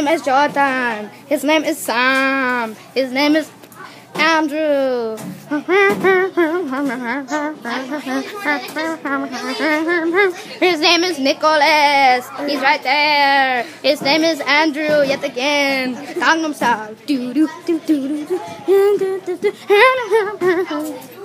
name is Jordan. His name is Sam. His name is Andrew. His name is Nicholas. He's right there. His name is Andrew yet again. Gangnam Style. Do do do do do do do do do.